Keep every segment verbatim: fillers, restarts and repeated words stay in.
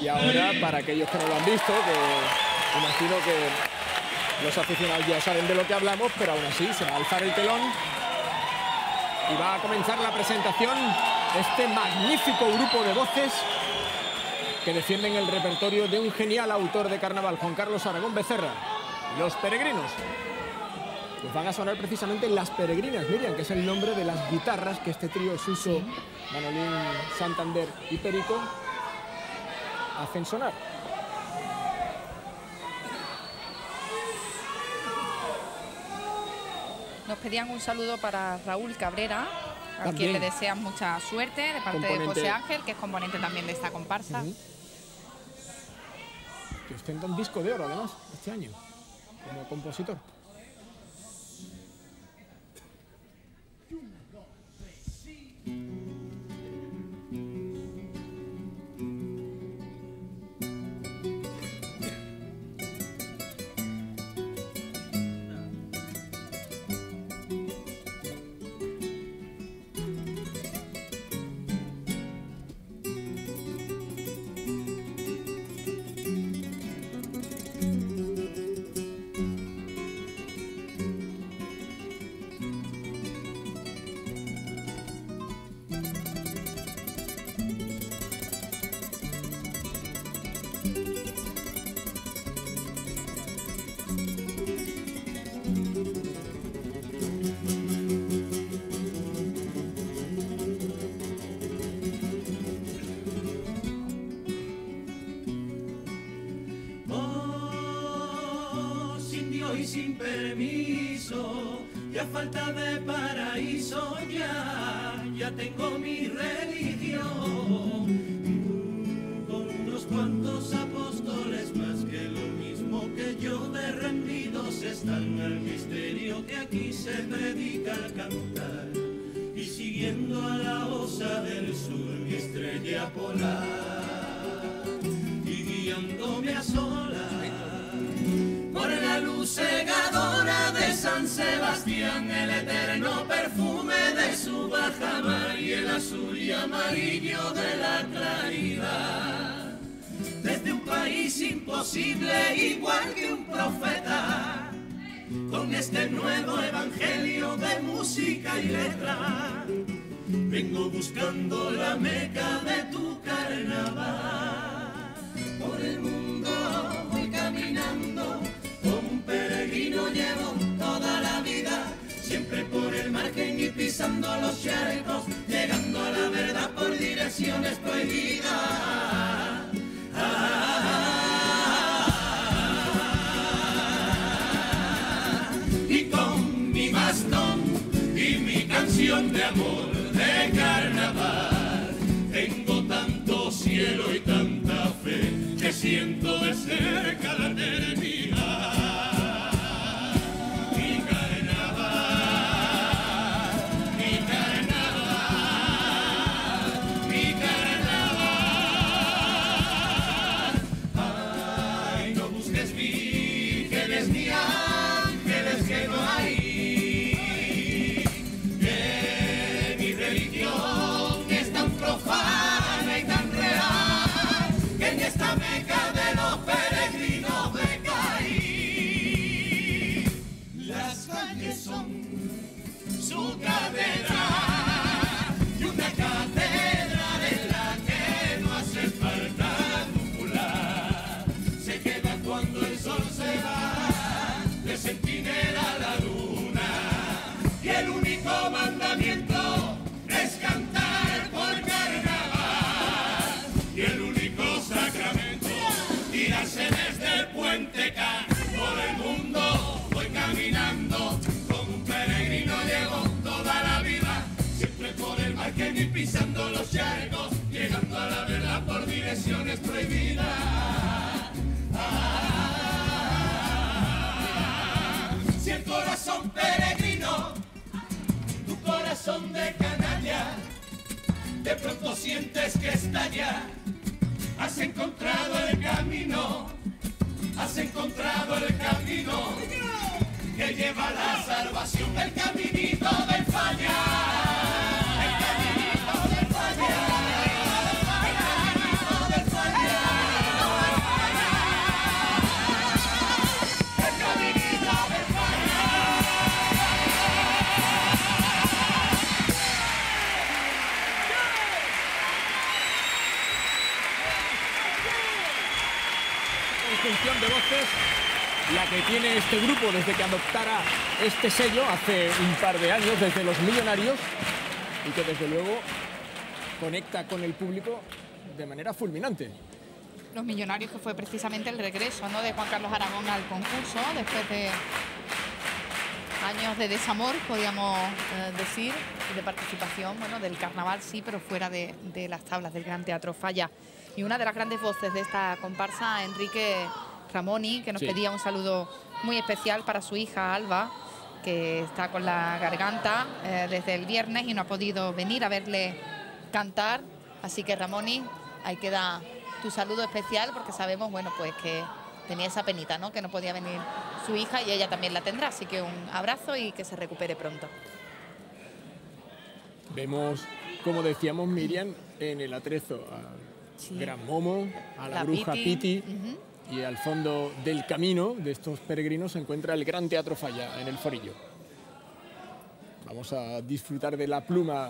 Y ahora, para aquellos que no lo han visto, que imagino que los aficionados ya saben de lo que hablamos, pero aún así se va a alzar el telón y va a comenzar la presentación de este magnífico grupo de voces que defienden el repertorio de un genial autor de carnaval, Juan Carlos Aragón Becerra, Los Peregrinos. Pues van a sonar precisamente Las Peregrinas, Miriam, que es el nombre de las guitarras que este trío Suso, Manolín, Santander y Perico hacen sonar. Nos pedían un saludo para Raúl Cabrera, a También. quien le desean mucha suerte, de parte Componente. de José Ángel, que es componente también de esta comparsa. Uh-huh. Que ostenta un disco de oro, además, este año, como compositor. Sin permiso y a falta de paraíso ya, ya tengo mi religión, con unos cuantos apóstoles más que lo mismo que yo, de rendidos están al misterio que aquí se predica al cantar, y siguiendo a la osa del sur mi estrella polar, y guiándome a solas por la luz cegadora de San Sebastián, el eterno perfume de su bajamar y el azul y amarillo de la claridad. Desde un país imposible, igual que un profeta, con este nuevo evangelio de música y letra, vengo buscando la meca de tu carnaval. Por el mundo voy caminando, como un peregrino llevo toda la vida, siempre por el margen y pisando los charcos, llegando a la verdad por direcciones prohibidas. Ah, ah, ah, y con mi bastón y mi canción de amor de carnaval, tengo tanto cielo y tanta fe que siento de cerca la eternidad. Su catedral y una catedral en la que no hace falta nubular, se queda cuando el sol se va, de centinela la luna, y el único mandamiento es cantar por carnaval, y el único sacramento tirarse desde el puente Can. Por el mundo voy caminando, llevo toda la vida, siempre por el margen y pisando los charcos, llegando a la verdad por direcciones prohibidas. Ah, si el corazón peregrino, tu corazón de canalla, de pronto sientes que estalla, has encontrado el camino, has encontrado el camino que lleva la salvación, el caminito del falla, el caminito del falla, el caminito del falla. conjunción de voces la que tiene este grupo desde que adoptara este sello hace un par de años, desde Los Millonarios, y que desde luego conecta con el público de manera fulminante. Los Millonarios, que fue precisamente el regreso, ¿no?, de Juan Carlos Aragón al concurso, después de años de desamor, podríamos eh, decir, y de participación, bueno, del carnaval sí, pero fuera de, de las tablas del Gran Teatro Falla. Y una de las grandes voces de esta comparsa, Enrique Ramoni, que nos sí. pedía un saludo muy especial para su hija Alba, que está con la garganta eh, desde el viernes y no ha podido venir a verle cantar. Así que, Ramoni, ahí queda tu saludo especial, porque sabemos, bueno, pues que tenía esa penita, ¿no?, que no podía venir su hija, y ella también la tendrá. Así que un abrazo y que se recupere pronto. Vemos, como decíamos, Miriam, en el atrezo a sí. Gran Momo, a la, la bruja Piti, Piti uh-huh. y al fondo del camino de estos peregrinos se encuentra el Gran Teatro Falla en el Forillo. Vamos a disfrutar de la pluma.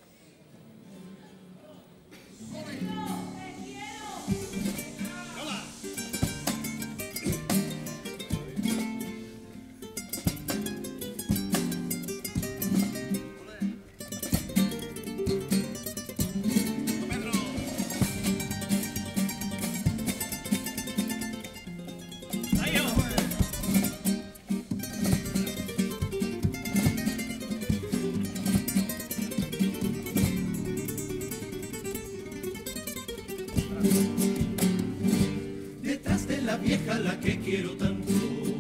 Detrás de la vieja, la que quiero tanto,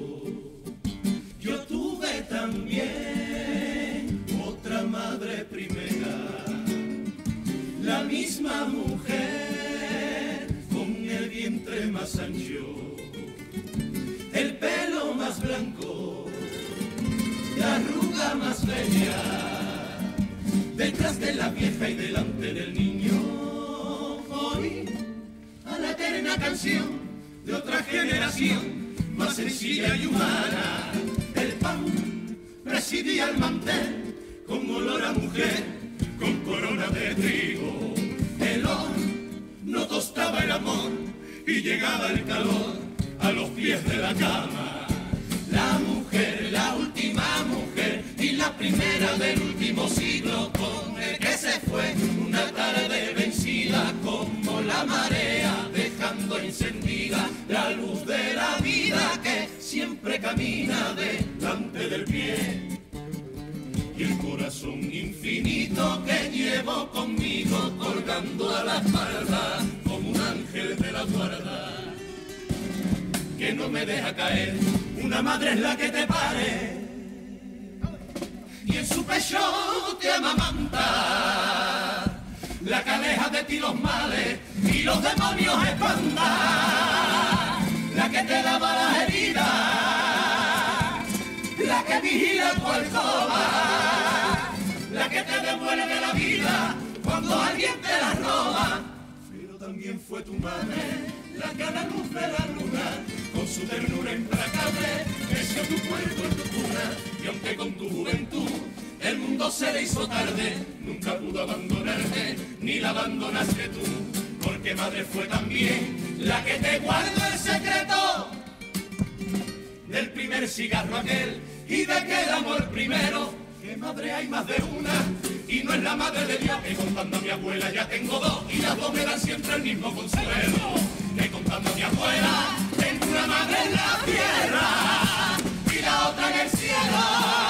yo tuve también otra madre primera, la misma mujer con el vientre más ancho, el pelo más blanco, la arruga más bella. Detrás de la vieja y delante del niño, hoy a la eterna canción de otra generación más sencilla y humana. El pan presidía el mantel con olor a mujer, con corona de trigo. El horno no tostaba el amor y llegaba el calor a los pies de la cama. La mujer, la última mujer y la primera del último siglo, con el que se fue una tarde vencida como la marea, dejando encendida la luz de la vida que siempre camina delante del pie. Y el corazón infinito que llevo conmigo colgando a la espalda como un ángel de la guarda, que no me deja caer. Una madre es la que te pare y en su pecho te amamanta, la que aleja de ti los males y los demonios espanta, la que te lava las heridas, la que vigila tu alcoba, la que te devuelve la vida cuando alguien te la roba. Pero también fue tu madre la que a la luz de la luna, con su ternura implacable, creció tu cuerpo en tu cuna, y aunque con tu juventud el mundo se le hizo tarde, nunca pudo abandonarte, ni la abandonaste tú, porque madre fue también la que te guardó el secreto del primer cigarro aquel y de aquel amor primero. Que madre hay más de una y no es la madre de Dios, que contando a mi abuela ya tengo dos y las dos me dan siempre el mismo consuelo. Que contando a mi abuela tengo una madre en la tierra y la otra en el cielo.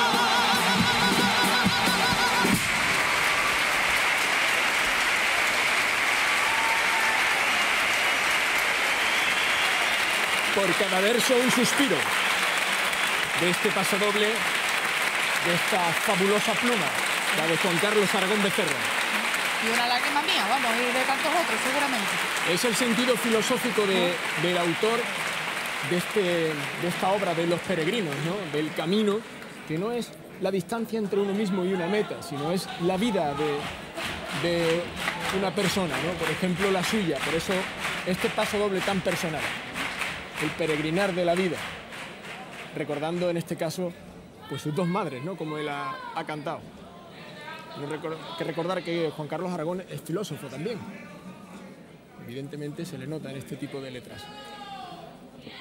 Por cada verso un suspiro de este pasodoble, de esta fabulosa pluma, la de Juan Carlos Aragón Becerra. Y una lágrima mía, vamos, y de tantos otros, seguramente. Es el sentido filosófico de, del autor de, este, de esta obra de Los Peregrinos, ¿no?, del camino, que no es la distancia entre uno mismo y una meta, sino es la vida de, de una persona, ¿no?, por ejemplo, la suya. Por eso este pasodoble tan personal, el peregrinar de la vida, recordando en este caso pues sus dos madres, ¿no?, como él ha, ha cantado. Hay que recordar que Juan Carlos Aragón es filósofo también. Evidentemente se le nota en este tipo de letras.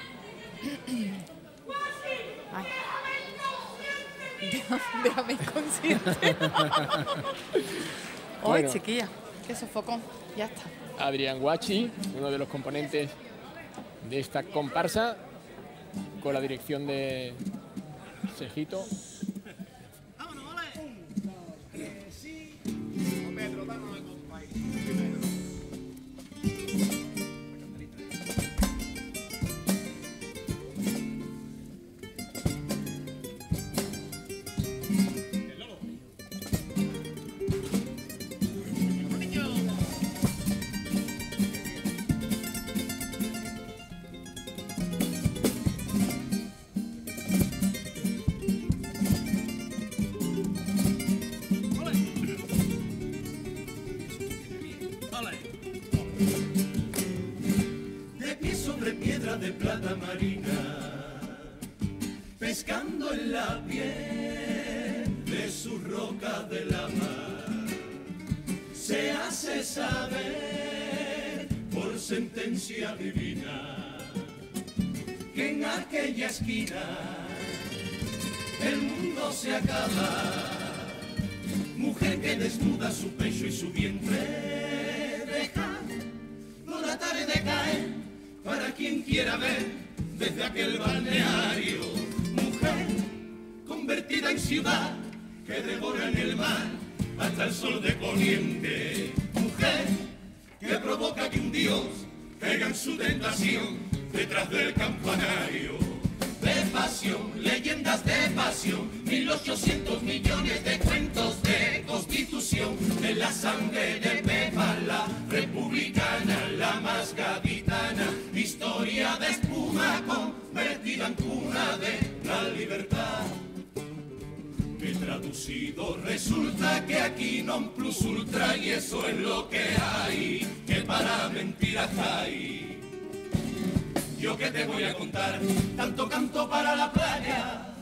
Ay. Déjame inconsciente. Ay, Bueno. chiquilla, qué sofocón. Ya está. Adrián Guachi, uno de los componentes de esta comparsa, con la dirección de Sejito. De pie sobre piedra de plata marina, pescando en la piel de su roca de la mar, se hace saber por sentencia divina que en aquella esquina el mundo se acaba. Mujer que desnuda su pecho y su vientre deja la tarde caer para quien quiera ver desde aquel balneario. Mujer convertida en ciudad que devora en el mar hasta el sol de poniente. Mujer que provoca que un dios caiga en su tentación detrás del campanario. De pasión, leyendas de pasión, mil ochocientos millones de cuentos de constitución, de la sangre de Pepa, la republicana, la más gaditana, historia de espuma convertida en cuna de la libertad. Que traducido resulta que aquí non plus ultra y eso es lo que hay, que para mentiras hay. Yo que te voy a contar, tanto canto para la playa,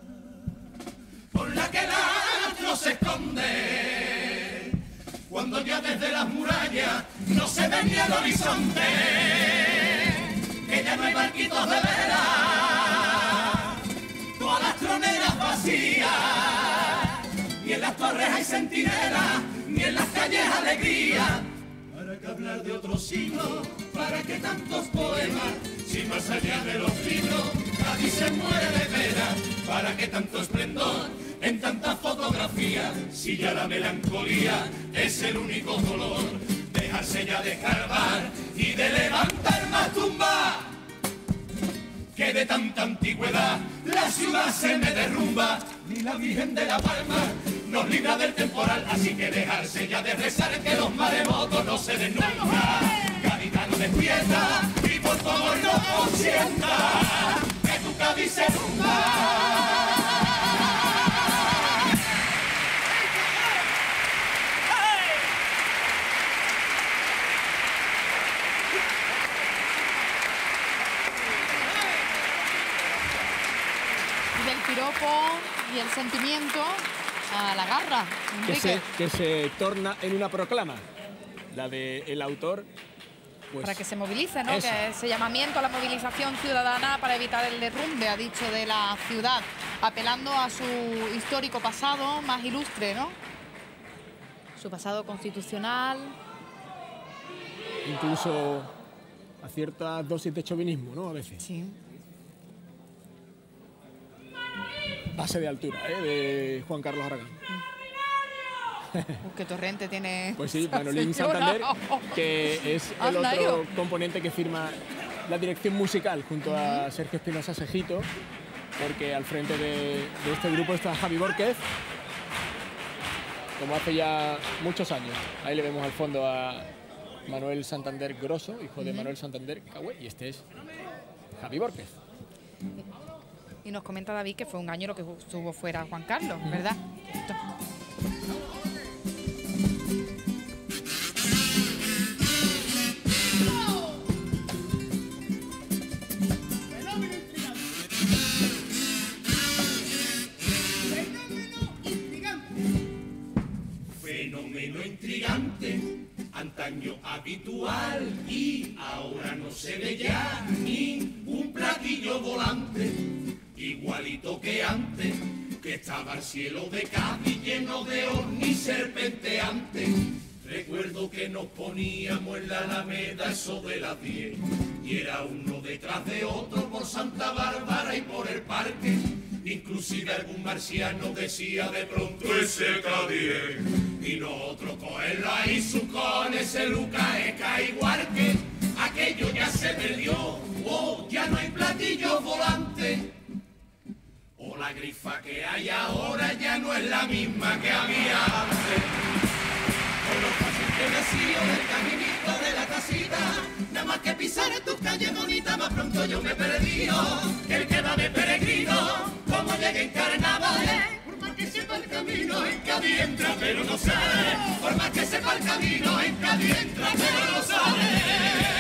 por la que el astro se esconde, cuando ya desde las murallas no se ve ni el horizonte, que ya no hay barquitos de vela, todas las troneras vacías, ni en las torres hay centinelas, ni en las calles alegría. ¿Para qué hablar de otro siglo? ¿Para qué tantos poemas? Si más allá de los libros Cádiz se muere de pena. ¿Para qué tanto esplendor en tanta fotografía? Si ya la melancolía es el único dolor. Dejarse ya de escarbar y de levantar más tumbas, que de tanta antigüedad la ciudad se me derrumba. Ni la Virgen de la Palma nos libra del temporal, así que dejarse ya de rezar que los maremotos no se den nunca. Gaditano despierta y por favor no consienta que tu Cádiz se nunca. Del piropo y el sentimiento a la garra, Que Enrique. se, que se torna en una proclama. La del autor, pues... Para que se movilice, ¿no? Eso. Que ese llamamiento a la movilización ciudadana para evitar el derrumbe, ha dicho, de la ciudad, apelando a su histórico pasado más ilustre, ¿no? Su pasado constitucional. Incluso a ciertas dosis de chauvinismo, ¿no? A veces. Sí. Base de altura, ¿eh? De Juan Carlos Aragán. Uh, qué torrente tiene. Pues sí, esa Manolín señora. Santander, que es el Anda, otro yo. componente que firma la dirección musical junto a Sergio Espinosa Sejito, porque al frente de, de este grupo está Javi Bórquez, como hace ya muchos años. Ahí le vemos al fondo a Manuel Santander Grosso, hijo de Manuel Santander Cahue, y este es Javi Bórquez. Y nos comenta David que fue un año lo que estuvo fuera Juan Carlos, ¿verdad? Esto. Fenómeno intrigante, antaño habitual y ahora no se ve ya ni un platillo platillo volante, igualito que antes, que estaba el cielo de Cádiz lleno de ovnis serpenteantes. Recuerdo que nos poníamos en la Alameda eso de las diez, y era uno detrás de otro por Santa Bárbara y por el parque. Inclusive algún marciano decía de pronto ese K diez, y nosotros cogerla y su con ese Lucas Eca igual que aquello ya se perdió. Oh, ya no hay platillos volantes. O la grifa que hay ahora ya no es la misma que había antes. Con los pacientes vacíos del caminito de la casita, nada más que pisar en tus calles bonitas, más pronto yo me perdí. El que va de peregrino, como llegue en carnavales, por más que sepa el camino, en Cádiz entra pero no sale. Por más que sepa el camino, en Cádiz entra pero no sale.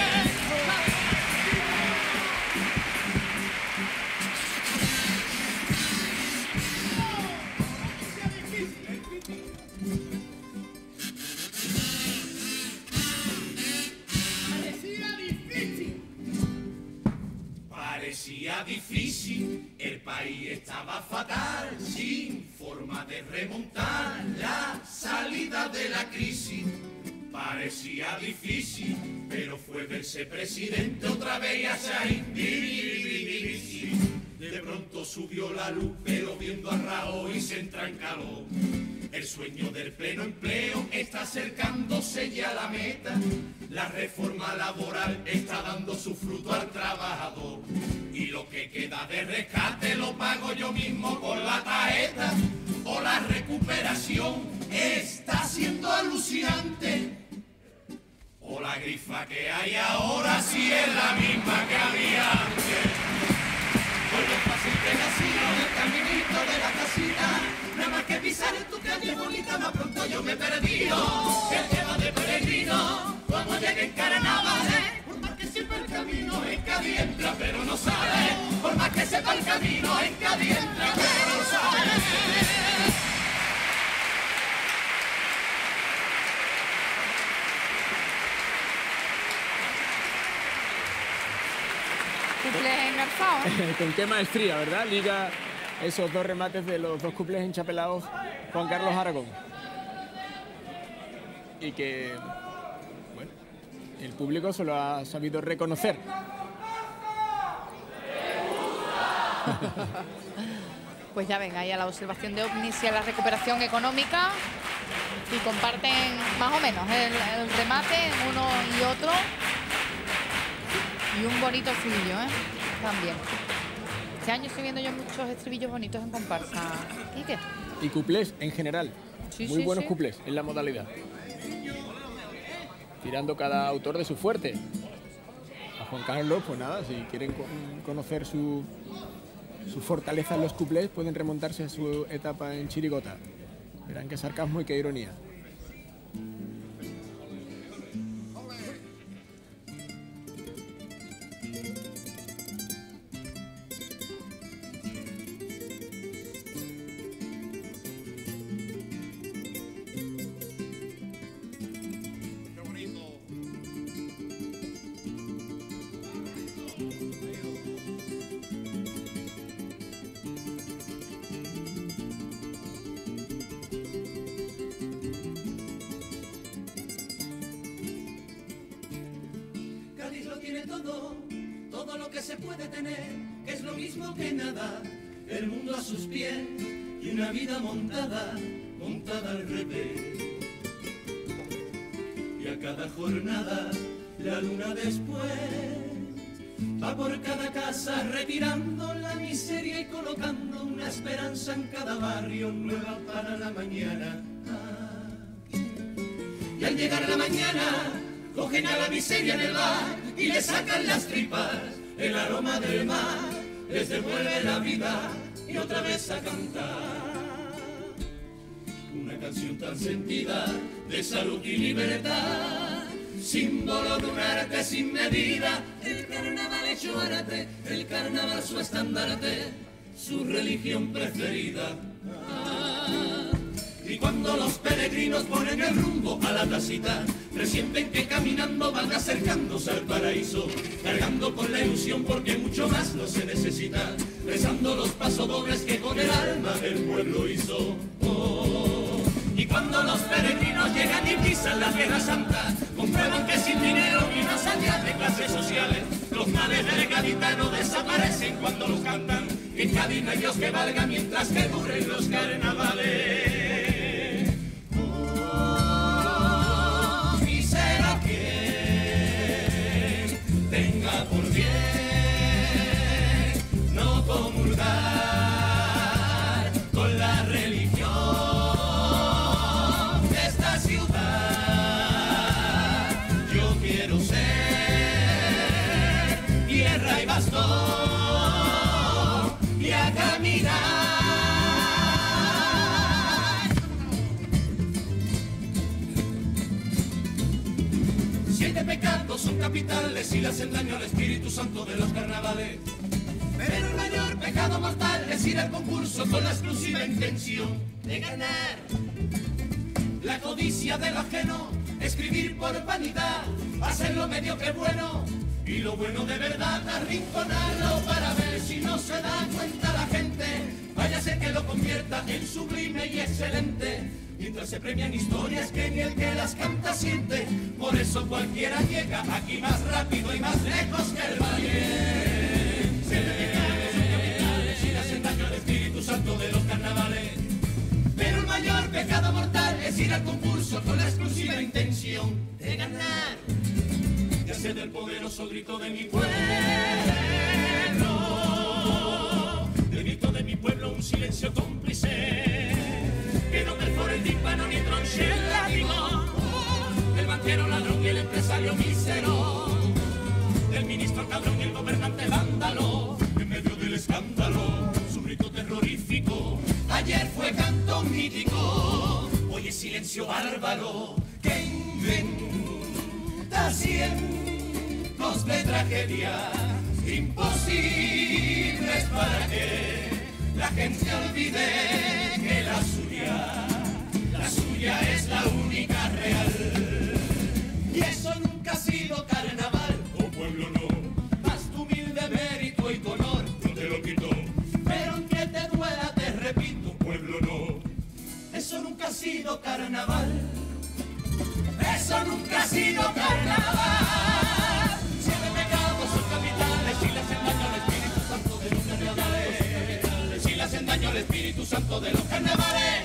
Parecía difícil, el país estaba fatal, sin forma de remontar la salida de la crisis. Parecía difícil, pero fue verse presidente otra vez y allá difícil. De pronto subió la luz, pero viendo a Rajoy se entra en calor. El sueño del pleno empleo está acercándose ya a la meta. La reforma laboral está dando su fruto al trabajador. Y lo que queda de rescate lo pago yo mismo con la tarjeta. O la recuperación está siendo alucinante. O la grifa que hay ahora sí es la misma que había antes. Con los pacientes nacidos del caminito de la casita, nada más que pisar en tu calle bonita, más pronto yo me perdí. El que va de peregrino, cuando llegue en carnavales, por más que sepa el camino, en Cádiz entra pero no sale. Por más que sepa el camino, en Cádiz entra pero no sale. Cuplés engarzados. Con qué maestría, ¿verdad? Liga esos dos remates de los dos cuplés enchapelados Juan Carlos Aragón. Y que, bueno, el público se lo ha sabido reconocer. Pues ya ven, ahí a la observación de ovnis y a la recuperación económica. Y comparten más o menos el, el remate uno y otro. Y un bonito estribillo, ¿eh? También. Este año estoy viendo yo muchos estribillos bonitos en comparsa. ¿Quique? Y cuplés en general. Sí, Muy sí, buenos sí. cuplés en la modalidad. Tirando cada autor de su fuerte. A Juan Carlos, pues nada, si quieren co- conocer su, su fortaleza en los cuplés, pueden remontarse a su etapa en Chirigota. Verán qué sarcasmo y qué ironía. Cádiz lo tiene todo, todo lo que se puede tener, que es lo mismo que nada, el mundo a sus pies y una vida montada, montada al revés. Y a cada jornada, la luna después, va por cada casa retirando la miseria y colocando una esperanza en cada barrio nueva para la mañana. Ah. Y al llegar la mañana, cogen a la miseria en el bar y le sacan las tripas. El aroma del mar les devuelve la vida y otra vez a cantar. Una canción tan sentida de salud y libertad, símbolo de un arte sin medida. El carnaval hecho arte, el carnaval su estandarte, su religión preferida. Ah, Y cuando los peregrinos ponen el rumbo a la tacita, presienten que caminando van acercándose al paraíso, cargando con la ilusión porque mucho más no se necesita, rezando los pasodobles que con el alma del pueblo hizo. Oh. Y cuando los peregrinos llegan y pisan la tierra santa, comprueban que sin dinero y más allá de clases sociales, los males del gaditano desaparecen cuando los cantan. En Cádiz no hay Dios que valga mientras que duren los carnavales. Oh, y será que tenga por bien no comulgar con la religión de esta ciudad. Yo quiero ser tierra y bastón y a caminar. Siete pecados son capitales y le hacen daño al Espíritu Santo de los carnavales. Pero el mayor pecado mortal es ir al concurso con la exclusiva intención de ganar. La codicia del ajeno, escribir por vanidad, hacerlo medio que bueno y lo bueno de verdad arrinconarlo para ver si no se da cuenta la gente. Vaya a ser que lo convierta en sublime y excelente, mientras se premian historias que ni el que las canta siente. Por eso cualquiera llega aquí más rápido y más lejos que el valle. Siete pecados son capitales y le hacen daño al Espíritu Santo de los carnavales. Pero el mayor pecado mortal es ir al concurso con la exclusiva intención de ganar. Ya sé del poderoso grito de mi pueblo, del grito de mi pueblo un silencio cómplice, que no perfora el tímpano ni tronche el látigo, el banquero ladrón y el empresario mísero, del ministro cabrón y el gobernante vándalo, en medio del escándalo, su grito terrorífico, ayer fue canto mítico, hoy es silencio bárbaro, que inventa cientos de tragedia imposibles para que la gente olvide que la suya, la suya es la única real. Y eso nunca ha sido carnaval, oh pueblo no, más tu humilde mérito y tu honor, no te lo quito. Pero aunque te duela te repito, pueblo no, eso nunca ha sido carnaval, eso nunca ha sido carnaval. Daño al Espíritu Santo de los carnavales.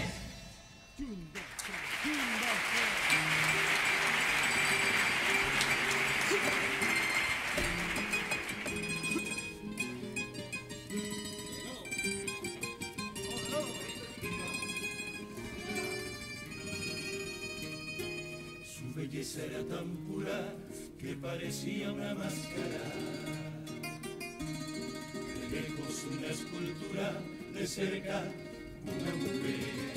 Su belleza era tan pura que parecía una máscara. De lejos una escultura, de cerca una mujer,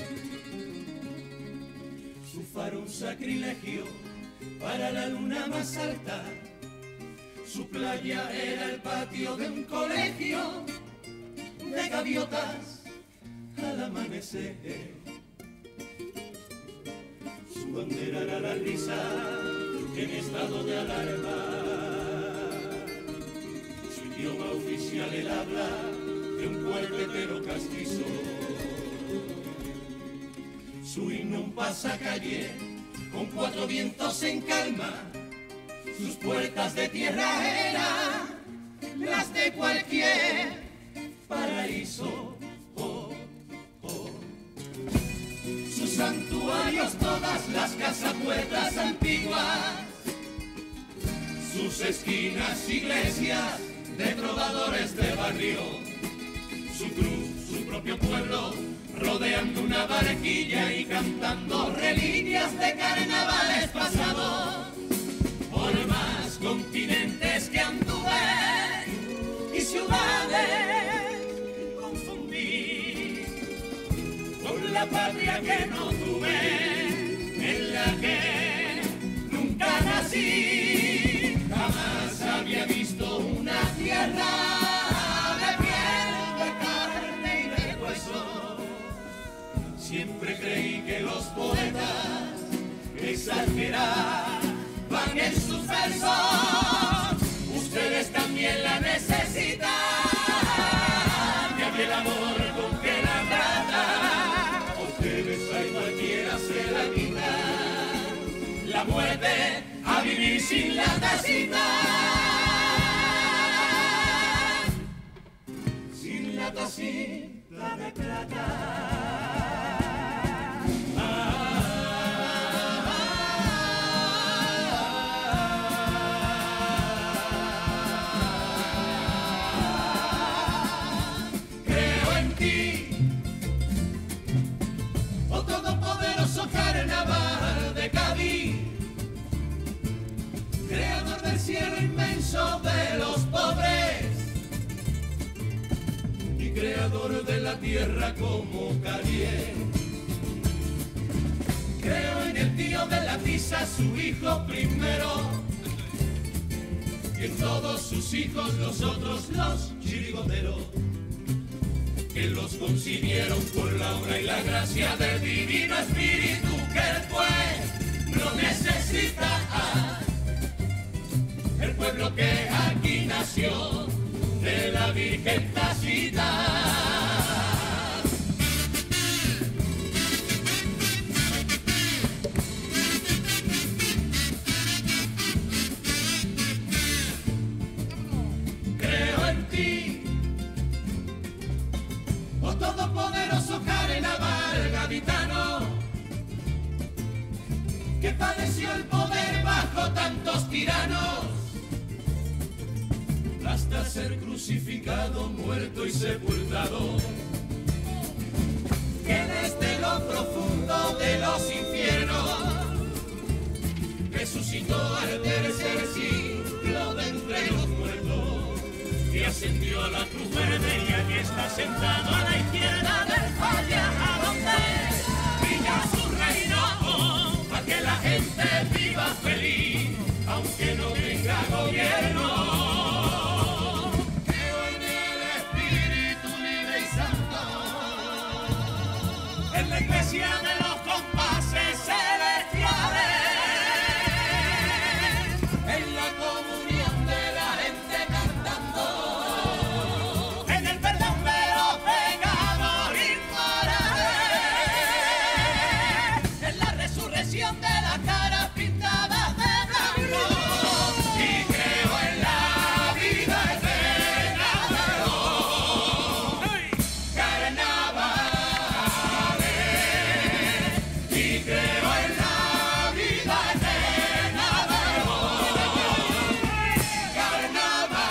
su faro un sacrilegio para la luna más alta, su playa era el patio de un colegio de gaviotas al amanecer, su bandera era la risa en estado de alarma, su idioma oficial el habla de un pueblo castizo, su himno un pasacalle con cuatro vientos en calma, sus puertas de tierra eran las de cualquier paraíso, oh, oh. Sus santuarios todas las casapuertas antiguas, sus esquinas iglesias de trovadores de barrio, su cruz, su propio pueblo, rodeando una barquilla y cantando relíneas de carnavales pasados. Por más continentes que anduve y ciudades confundí, con la patria que no tuve, en la que nunca nací, jamás había visto una tierra siempre creí que y sin la tacita, sin la tacita de plata. Carnaval de Cádiz, creador del cielo inmenso de los pobres y creador de la tierra como Cariel. Creo en el tío de la tiza, su hijo primero, y en todos sus hijos los otros, los chirigoteros, que los concibieron por la obra y la gracia del divino espíritu que el pueblo necesita. El pueblo que aquí nació de la Virgen Tacita. Creo en ti, oh todopoderoso carnaval gaditano, que padeció el poder bajo tantos tiranos, hasta ser crucificado, muerto y sepultado, que desde lo profundo de los infiernos resucitó al tercer siglo de entre los muertos y ascendió a la cruz verde, y aquí está sentado a la izquierda del falla, a donde brilla su reino, para que la gente viva feliz, aunque no tenga gobierno. Creo en el Espíritu libre y santo, en la iglesia de los compases celestiales, en la comunión de la gente cantando, en el perdón de los pecados inmorales, en la resurrección de las caras pintadas de blanco, y creo en la vida eterna de los carnavales, y creo en la vida eterna de los carnavales.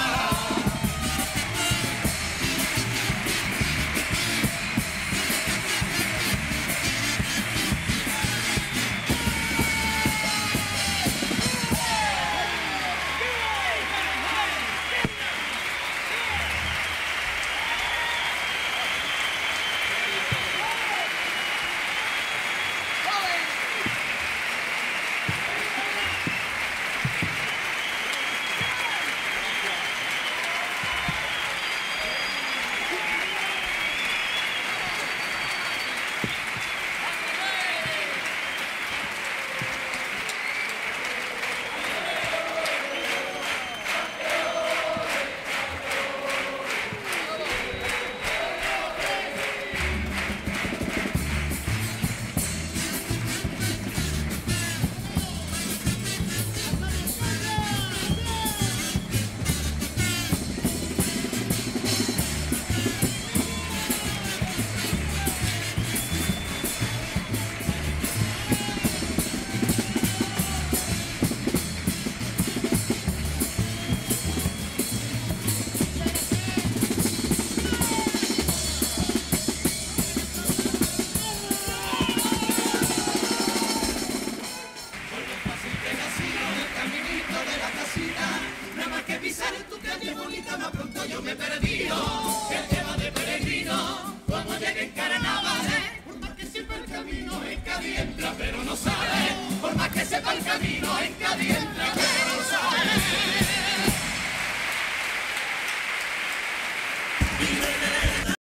Nada más que pisar en tu calle bonita, más pronto yo me he perdido. Que lleva de peregrino, como llegue en carnavales. Por más que sepa el camino, en Cádiz entra, pero no sale. Por más que sepa el camino, en Cádiz entra, pero